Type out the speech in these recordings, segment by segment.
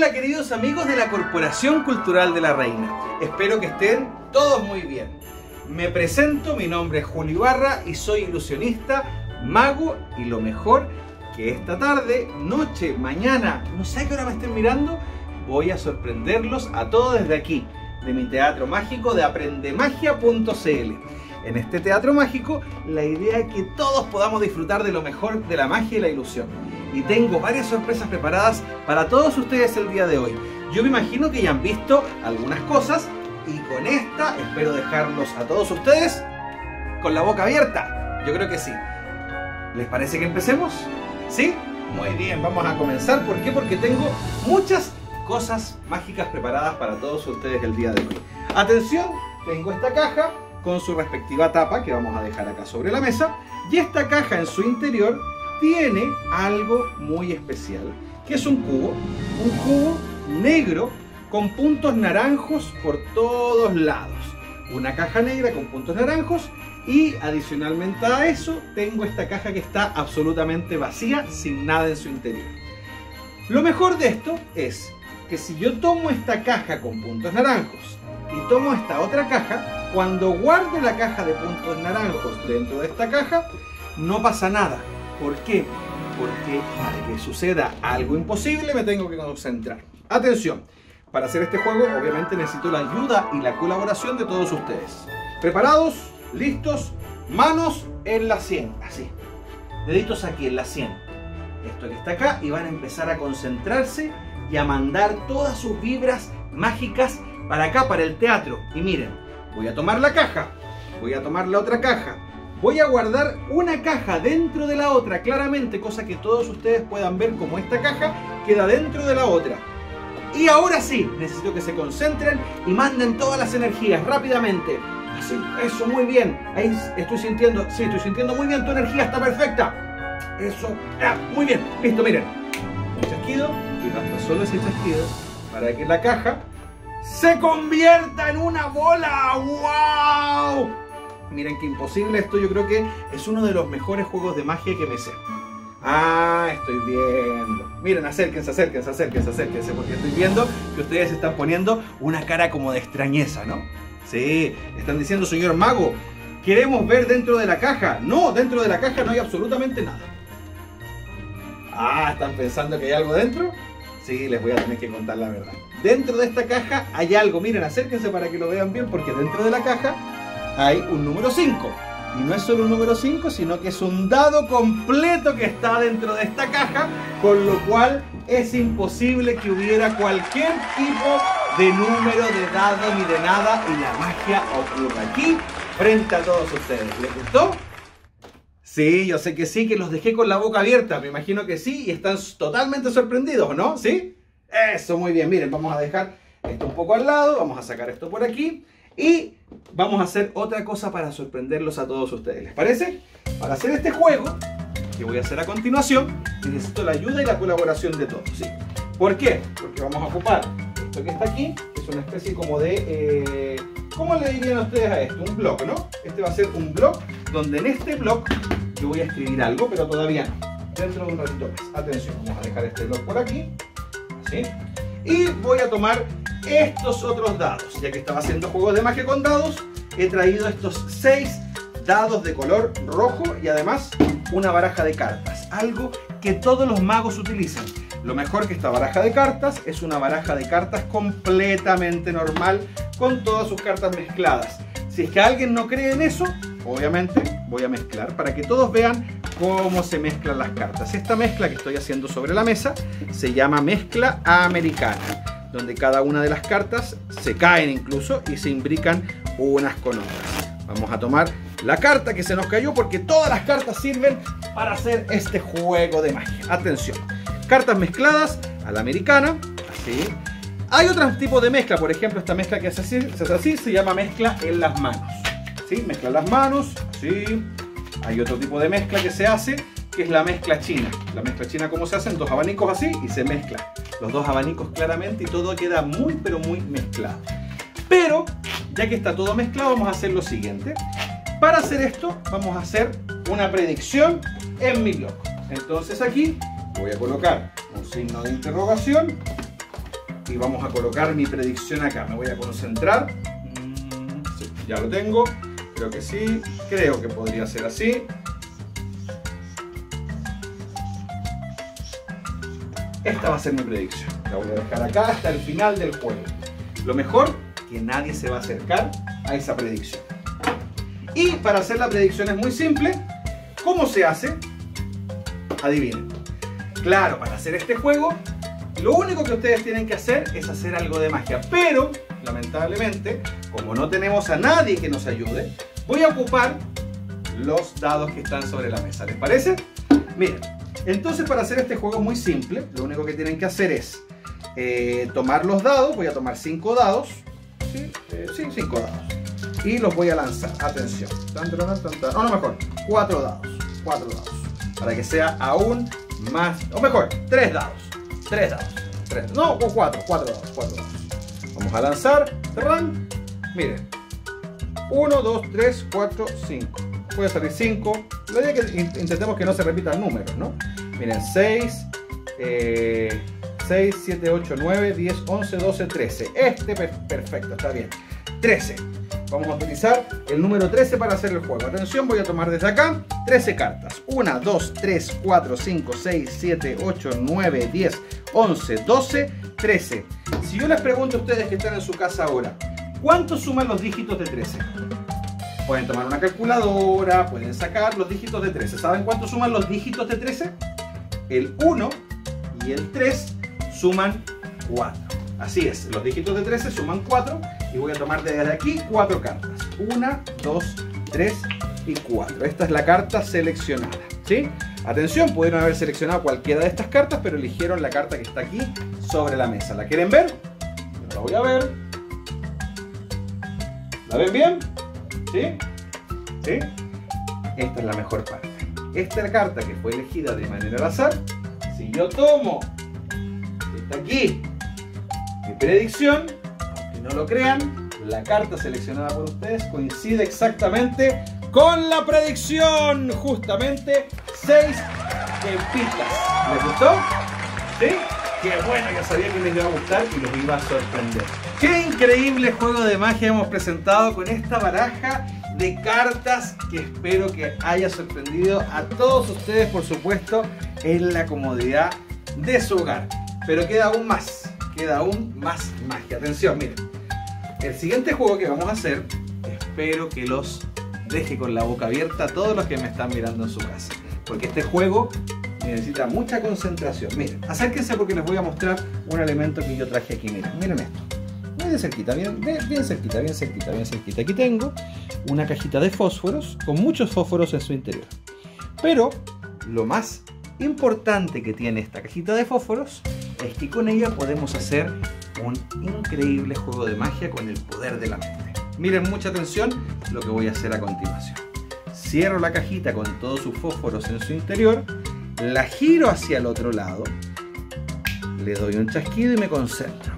Hola queridos amigos de la Corporación Cultural de la Reina. Espero que estén todos muy bien. Me presento, mi nombre es Julio Ibarra y soy ilusionista, mago y lo mejor que esta tarde, noche, mañana, no sé a qué hora me estén mirando, voy a sorprenderlos a todos desde aquí, de mi teatro mágico de aprendemagia.cl. En este teatro mágico, la idea es que todos podamos disfrutar de lo mejor de la magia y la ilusión. Y tengo varias sorpresas preparadas para todos ustedes el día de hoy. Yo me imagino que ya han visto algunas cosas y con esta espero dejarlos a todos ustedes con la boca abierta. Yo creo que sí. ¿Les parece que empecemos? ¿Sí? Muy bien, vamos a comenzar. ¿Por qué? Porque tengo muchas cosas mágicas preparadas para todos ustedes el día de hoy. Atención, tengo esta caja con su respectiva tapa que vamos a dejar acá sobre la mesa. Y esta caja en su interior tiene algo muy especial, que es un cubo negro con puntos naranjos por todos lados. Una caja negra con puntos naranjos y adicionalmente a eso tengo esta caja que está absolutamente vacía, sin nada en su interior. Lo mejor de esto es que si yo tomo esta caja con puntos naranjos y tomo esta otra caja, cuando guarde la caja de puntos naranjos dentro de esta caja, no pasa nada. ¿Por qué? Porque para que suceda algo imposible me tengo que concentrar. Atención, para hacer este juego obviamente necesito la ayuda y la colaboración de todos ustedes. ¿Preparados? ¿Listos? Manos en la sien, así. Deditos aquí en la sien. Esto que está acá, y van a empezar a concentrarse y a mandar todas sus vibras mágicas para acá, para el teatro. Y miren, voy a tomar la caja, voy a tomar la otra caja. Voy a guardar una caja dentro de la otra, claramente, cosa que todos ustedes puedan ver como esta caja queda dentro de la otra. Y ahora sí, necesito que se concentren y manden todas las energías rápidamente. Así, eso, muy bien. Ahí estoy sintiendo, sí, estoy sintiendo muy bien, tu energía está perfecta. Eso, muy bien, listo, miren. Un chasquido y basta solo ese chasquido para que la caja se convierta en una bola. ¡Wow! Miren qué imposible esto, yo creo que es uno de los mejores juegos de magia que me sé. Ah, estoy viendo. Miren, acérquense, acérquense, acérquense, acérquense, porque estoy viendo que ustedes están poniendo una cara como de extrañeza, ¿no? Sí, están diciendo, señor mago, queremos ver dentro de la caja. No, dentro de la caja no hay absolutamente nada. Ah, ¿están pensando que hay algo dentro? Sí, les voy a tener que contar la verdad. Dentro de esta caja hay algo, miren, acérquense para que lo vean bien, porque dentro de la caja hay un número 5. Y no es solo un número 5, sino que es un dado completo que está dentro de esta caja, con lo cual es imposible que hubiera cualquier tipo de número, de dado, ni de nada, y la magia ocurre aquí, frente a todos ustedes. ¿Les gustó? Sí, yo sé que sí, que los dejé con la boca abierta, me imagino que sí, y están totalmente sorprendidos, ¿no? ¿Sí? Eso, muy bien. Miren, vamos a dejar esto un poco al lado, vamos a sacar esto por aquí, y vamos a hacer otra cosa para sorprenderlos a todos ustedes. ¿Les parece? Para hacer este juego que voy a hacer a continuación, necesito la ayuda y la colaboración de todos, ¿sí? ¿Por qué? Porque vamos a ocupar esto que está aquí, que es una especie como de... ¿cómo le dirían ustedes a esto? Un bloc, ¿no? Este va a ser un bloc donde en este bloc yo voy a escribir algo, pero todavía no. Dentro de un ratito más. Atención, vamos a dejar este bloc por aquí, así. Y voy a tomar estos otros dados. Ya que estaba haciendo juegos de magia con dados, he traído estos 6 dados de color rojo y además una baraja de cartas. Algo que todos los magos utilizan. Lo mejor que esta baraja de cartas es una baraja de cartas completamente normal, con todas sus cartas mezcladas. Si es que alguien no cree en eso, obviamente voy a mezclar para que todos vean cómo se mezclan las cartas. Esta mezcla que estoy haciendo sobre la mesa se llama mezcla americana, donde cada una de las cartas se caen incluso y se imbrican unas con otras. Vamos a tomar la carta que se nos cayó, porque todas las cartas sirven para hacer este juego de magia. Atención, cartas mezcladas a la americana, así. Hay otros tipos de mezcla, por ejemplo esta mezcla que se hace así, se llama mezcla en las manos, ¿sí? Mezcla en las manos, así. Hay otro tipo de mezcla que se hace, que es la mezcla china. La mezcla china, ¿cómo se hacen? 2 abanicos así y se mezclan los 2 abanicos claramente y todo queda muy pero muy mezclado. Pero ya que está todo mezclado, vamos a hacer lo siguiente. Para hacer esto vamos a hacer una predicción en mi blog. Entonces aquí voy a colocar un signo de interrogación y vamos a colocar mi predicción acá. Me voy a concentrar. Sí, ya lo tengo. Creo que sí. Creo que podría ser así. Esta va a ser mi predicción. La voy a dejar acá hasta el final del juego. Lo mejor, que nadie se va a acercar a esa predicción. Y para hacer la predicción es muy simple. ¿Cómo se hace? Adivinen. Claro, para hacer este juego, lo único que ustedes tienen que hacer es hacer algo de magia. Pero, lamentablemente, como no tenemos a nadie que nos ayude, voy a ocupar los dados que están sobre la mesa. ¿Les parece? Miren, entonces para hacer este juego es muy simple. Lo único que tienen que hacer es tomar los dados. Voy a tomar 5 dados. ¿Sí? 5 dados. Y los voy a lanzar. Atención. No, mejor. 4 dados. 4 dados. Para que sea aún más. O mejor, 3 dados. 3 dados. 3. No, o 4. 4 dados. 4 dados. Vamos a lanzar. ¡Tarán! Miren. 1, 2, 3, 4, 5. Puede salir 5. La idea es que intentemos que no se repitan números, ¿no? Miren, 6, 7, 8, 9, 10, 11, 12, 13. Perfecto, está bien. 13. Vamos a utilizar el número 13 para hacer el juego. Atención, voy a tomar desde acá 13 cartas. 1, 2, 3, 4, 5, 6, 7, 8, 9, 10, 11, 12, 13. Si yo les pregunto a ustedes que están en su casa ahora, ¿cuántos suman los dígitos de 13? Pueden tomar una calculadora, pueden sacar los dígitos de 13. ¿Saben cuánto suman los dígitos de 13? El 1 y el 3 suman 4. Así es, los dígitos de 13 suman 4 y voy a tomar desde aquí 4 cartas. 1, 2, 3 y 4. Esta es la carta seleccionada, ¿sí? Atención, pudieron haber seleccionado cualquiera de estas cartas, pero eligieron la carta que está aquí sobre la mesa. ¿La quieren ver? Yo la voy a ver. ¿La ven bien? ¿Sí? ¿Sí? Esta es la mejor parte. Esta es la carta que fue elegida de manera al azar. Si yo tomo esta aquí, mi predicción, aunque no lo crean, la carta seleccionada por ustedes coincide exactamente con la predicción. Justamente 6 pistas. ¿Les gustó? ¿Sí? Qué bueno, ya sabía que les iba a gustar y los iba a sorprender. Qué increíble juego de magia hemos presentado con esta baraja de cartas que espero que haya sorprendido a todos ustedes, por supuesto, en la comodidad de su hogar. Pero queda aún más magia. Atención, miren. El siguiente juego que vamos a hacer, espero que los deje con la boca abierta a todos los que me están mirando en su casa. Porque este juego necesita mucha concentración. Miren, acérquense porque les voy a mostrar un elemento que yo traje aquí. Miren esto. Muy de cerquita, bien cerquita, bien cerquita. Aquí tengo una cajita de fósforos con muchos fósforos en su interior. Pero lo más importante que tiene esta cajita de fósforos es que con ella podemos hacer un increíble juego de magia con el poder de la mente. Miren, mucha atención lo que voy a hacer a continuación. Cierro la cajita con todos sus fósforos en su interior, la giro hacia el otro lado, le doy un chasquido y me concentro.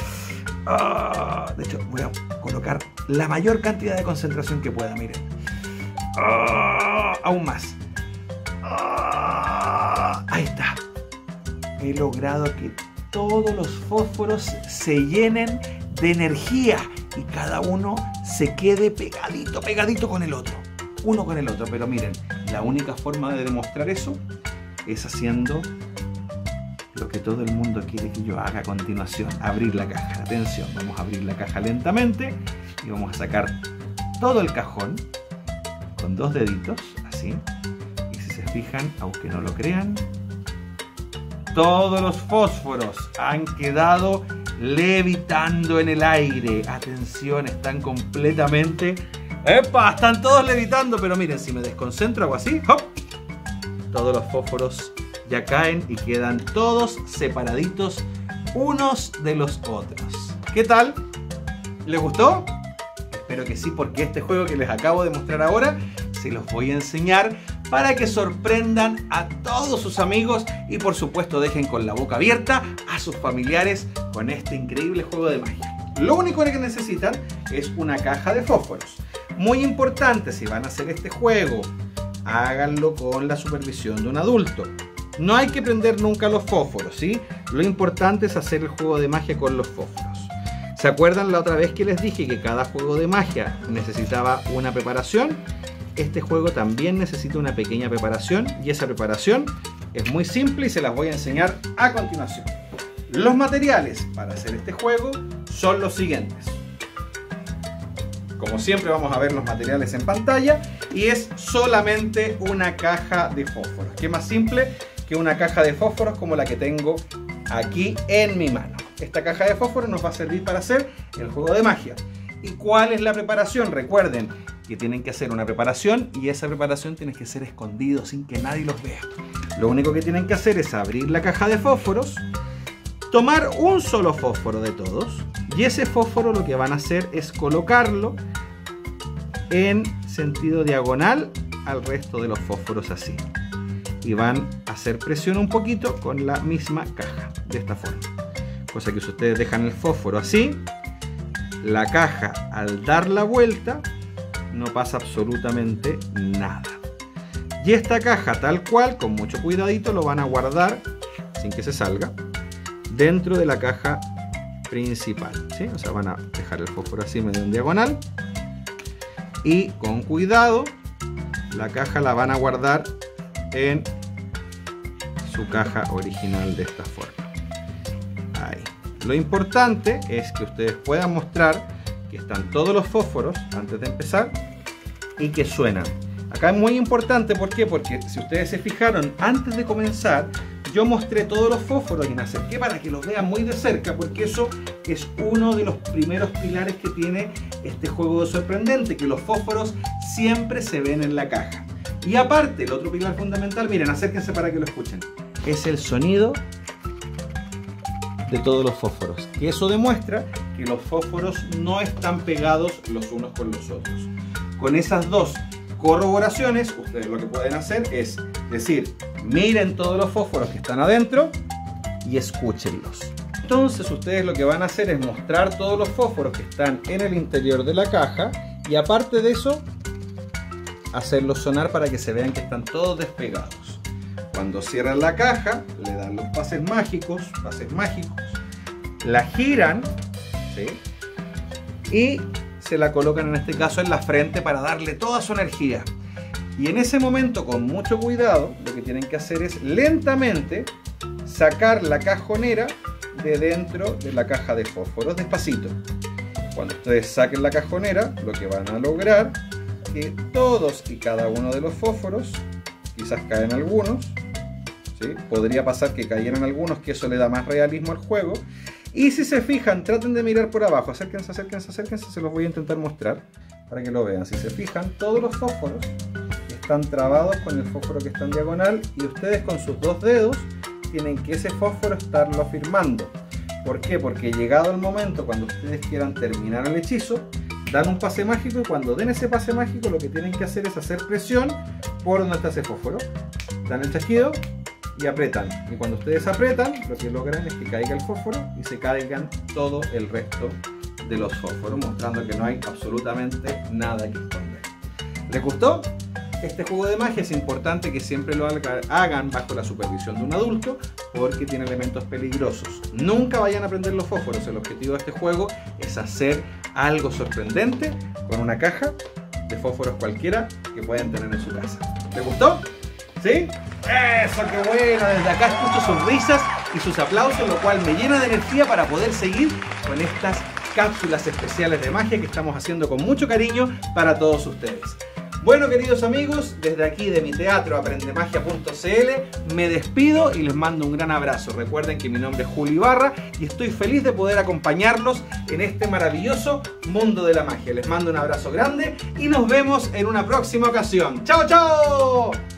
De hecho, voy a colocar la mayor cantidad de concentración que pueda, miren. Aún más. Ahí está. He logrado que todos los fósforos se llenen de energía y cada uno se quede pegadito con el otro. Uno con el otro, pero miren, la única forma de demostrar eso es haciendo lo que todo el mundo quiere que yo haga a continuación, abrir la caja. Atención, vamos a abrir la caja lentamente y vamos a sacar todo el cajón con 2 deditos, así. Y si se fijan, aunque no lo crean, todos los fósforos han quedado levitando en el aire. Atención, están completamente... ¡Epa! Están todos levitando, pero miren, si me desconcentro, hago así, ¡hop! Todos los fósforos ya caen y quedan todos separaditos unos de los otros. ¿Qué tal? ¿Les gustó? Espero que sí, porque este juego que les acabo de mostrar ahora se los voy a enseñar para que sorprendan a todos sus amigos y por supuesto dejen con la boca abierta a sus familiares con este increíble juego de magia. Lo único que necesitan es una caja de fósforos. Muy importante, si van a hacer este juego, háganlo con la supervisión de un adulto. No hay que prender nunca los fósforos, ¿sí? Lo importante es hacer el juego de magia con los fósforos. ¿Se acuerdan la otra vez que les dije que cada juego de magia necesitaba una preparación? Este juego también necesita una pequeña preparación y esa preparación es muy simple y se las voy a enseñar a continuación. Los materiales para hacer este juego son los siguientes. Como siempre vamos a ver los materiales en pantalla y es solamente una caja de fósforos. ¿Qué más simple que una caja de fósforos como la que tengo aquí en mi mano? Esta caja de fósforos nos va a servir para hacer el juego de magia. ¿Y cuál es la preparación? Recuerden que tienen que hacer una preparación y esa preparación tiene que ser escondido sin que nadie los vea. Lo único que tienen que hacer es abrir la caja de fósforos, tomar un solo fósforo de todos y ese fósforo lo que van a hacer es colocarlo en sentido diagonal al resto de los fósforos así. Y van a hacer presión un poquito con la misma caja, de esta forma. Cosa que si ustedes dejan el fósforo así, la caja al dar la vuelta no pasa absolutamente nada. Y esta caja tal cual, con mucho cuidadito, lo van a guardar sin que se salga dentro de la caja principal, ¿sí? O sea, van a dejar el fósforo así medio en diagonal y con cuidado la caja la van a guardar en su caja original de esta forma. Ahí. Lo importante es que ustedes puedan mostrar que están todos los fósforos antes de empezar y que suenan. Acá es muy importante, ¿por qué? Porque si ustedes se fijaron, antes de comenzar yo mostré todos los fósforos y me acerqué para que los vean muy de cerca, porque eso es uno de los primeros pilares que tiene este juego de sorprendente, que los fósforos siempre se ven en la caja. Y aparte, el otro pilar fundamental, miren, acérquense para que lo escuchen, es el sonido de todos los fósforos. Y eso demuestra que los fósforos no están pegados los unos con los otros. Con esas dos corroboraciones, ustedes lo que pueden hacer es decir, miren todos los fósforos que están adentro y escúchenlos. Entonces ustedes lo que van a hacer es mostrar todos los fósforos que están en el interior de la caja y aparte de eso, hacerlos sonar para que se vean que están todos despegados. Cuando cierran la caja, le dan los pases mágicos, la giran, ¿sí? Y se la colocan en este caso en la frente para darle toda su energía. Y en ese momento, con mucho cuidado, lo que tienen que hacer es lentamente sacar la cajonera de dentro de la caja de fósforos, despacito. Cuando ustedes saquen la cajonera, lo que van a lograr es que todos y cada uno de los fósforos, quizás caen algunos, ¿sí? Podría pasar que cayeran algunos, que eso le da más realismo al juego. Y si se fijan, traten de mirar por abajo, acérquense, se los voy a intentar mostrar para que lo vean. Si se fijan, todos los fósforos están trabados con el fósforo que está en diagonal y ustedes con sus dos dedos tienen que ese fósforo estarlo firmando. ¿Por qué? Porque llegado el momento, cuando ustedes quieran terminar el hechizo, dan un pase mágico y cuando den ese pase mágico lo que tienen que hacer es hacer presión por donde está ese fósforo. Dan el chasquido y apretan. Y cuando ustedes apretan, lo que logran es que caiga el fósforo y se caigan todo el resto de los fósforos, mostrando que no hay absolutamente nada que esconder. ¿Les gustó? Este juego de magia es importante que siempre lo hagan bajo la supervisión de un adulto porque tiene elementos peligrosos. Nunca vayan a prender los fósforos. El objetivo de este juego es hacer algo sorprendente con una caja de fósforos cualquiera que puedan tener en su casa. ¿Les gustó? ¿Sí? ¡Eso, qué bueno! Desde acá escucho sus risas y sus aplausos, lo cual me llena de energía para poder seguir con estas cápsulas especiales de magia que estamos haciendo con mucho cariño para todos ustedes. Bueno, queridos amigos, desde aquí de mi teatro aprendemagia.cl me despido y les mando un gran abrazo. Recuerden que mi nombre es Julio Ibarra y estoy feliz de poder acompañarlos en este maravilloso mundo de la magia. Les mando un abrazo grande y nos vemos en una próxima ocasión. ¡Chao, chao!